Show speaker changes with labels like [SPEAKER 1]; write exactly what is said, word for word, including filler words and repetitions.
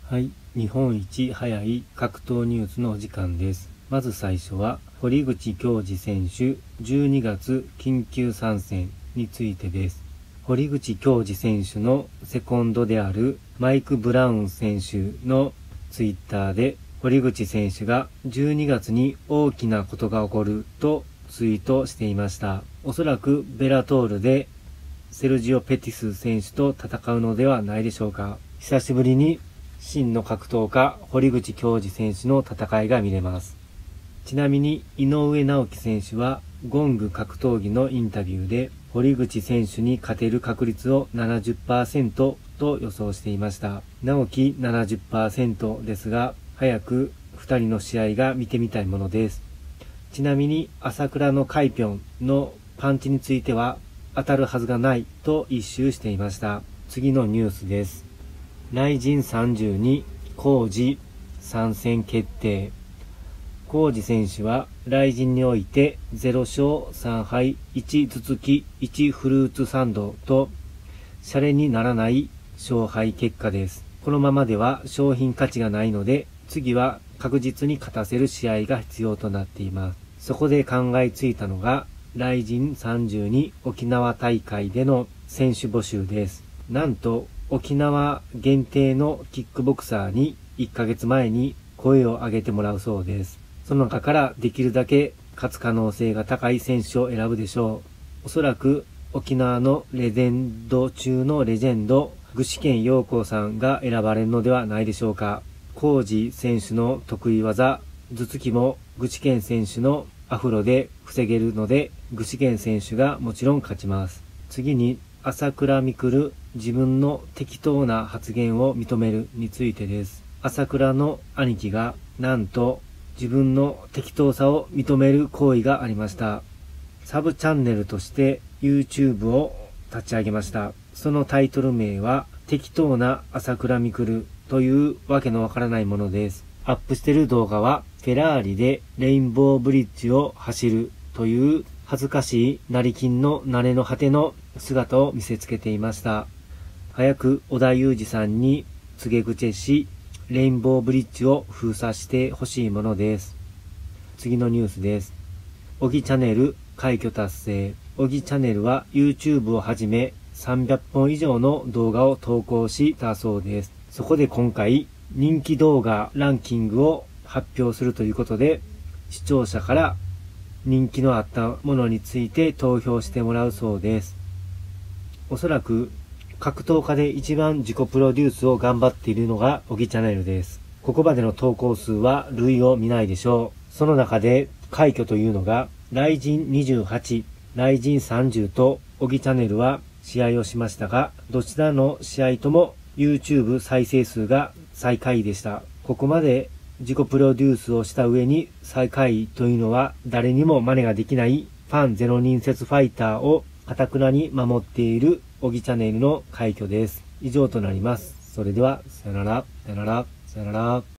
[SPEAKER 1] はい、日本一早い格闘ニュースのお時間です。まず最初は、堀口恭司選手じゅうにがつ緊急参戦についてです。堀口恭司選手のセコンドであるマイク・ブラウン選手のツイッターで、堀口選手がじゅうにがつに大きなことが起こるとツイートしていました。おそらくベラトールでセルジオ・ペティス選手と戦うのではないでしょうか。久しぶりに真の格闘家堀口恭司選手の戦いが見れます。ちなみに井上直樹選手はゴング格闘技のインタビューで堀口選手に勝てる確率を ななじゅっパーセント と予想していました。直樹 ななじゅっパーセント ですが、早くふたりの試合が見てみたいものです。ちなみに朝倉のカイピョンのパンチについては当たるはずがないと一周していました。次のニュースです。ライジンさんじゅうに浩司参戦決定。浩司選手はライジンにおいてゼロしょうさんはいいち頭突きいちフルーツサンドとシャレにならない勝敗結果です。このままでは商品価値がないので次は確実に勝たせる試合が必要となっています。そこで考えついたのがライジンさんじゅうに沖縄大会での選手募集です。なんと沖縄限定のキックボクサーにいっかげつまえに声を上げてもらうそうです。その中からできるだけ勝つ可能性が高い選手を選ぶでしょう。おそらく沖縄のレジェンド中のレジェンド、具志堅用高さんが選ばれるのではないでしょうか。浩司選手の得意技、頭突きも具志堅選手のアフロで防げるので、具志堅選手がもちろん勝ちます。次に、朝倉未来、自分の適当な発言を認めるについてです。朝倉の兄貴がなんと自分の適当さを認める行為がありました。サブチャンネルとして YouTube を立ち上げました。そのタイトル名は適当な朝倉未来というわけのわからないものです。アップしている動画はフェラーリでレインボーブリッジを走るという恥ずかしい成金の慣れの果ての姿を見せつけていました。早く織田裕二さんに告げ口し、レインボーブリッジを封鎖してほしいものです。次のニュースです。小木チャンネル快挙達成。小木チャンネルは YouTube をはじめさんびゃっぽん以上の動画を投稿したそうです。そこで今回人気動画ランキングを発表するということで、視聴者から人気のあったものについて投票してもらうそうです。おそらく格闘家で一番自己プロデュースを頑張っているのが小木チャンネルです。ここまでの投稿数は類を見ないでしょう。その中で快挙というのがライジンにじゅうはち、ライジンさんじゅうと小木チャンネルは試合をしましたが、どちらの試合とも YouTube 再生数が最下位でした。ここまで自己プロデュースをした上に最下位というのは誰にも真似ができないファンゼロ人説ファイターを堅くなに守っている小木チャンネルの快挙です。以上となります。それではさよなら、さよなら、さよなら。